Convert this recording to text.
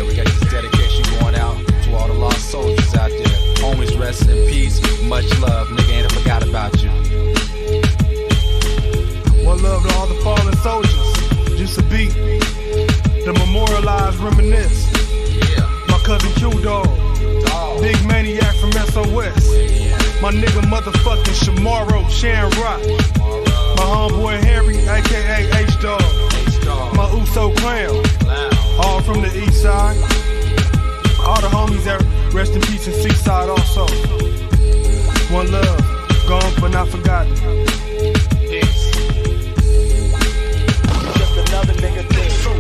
Yeah, we got this dedication going out to all the lost soldiers out there. Homies, rest in peace. Much love. Nigga ain't forgot about you. One love to all the fallen soldiers. Just a beat. To memorialize, reminisce. Yeah. My cousin Q-Dog. Big maniac from SOS. My nigga motherfucking Shamaro, Sharon Rock. My homeboy Harry, aka H-Dog. My Uso Clown. All from the east side. All the homies that rest in peace in Seaside also. One love, gone but not forgotten. Peace. Just another nigga thing.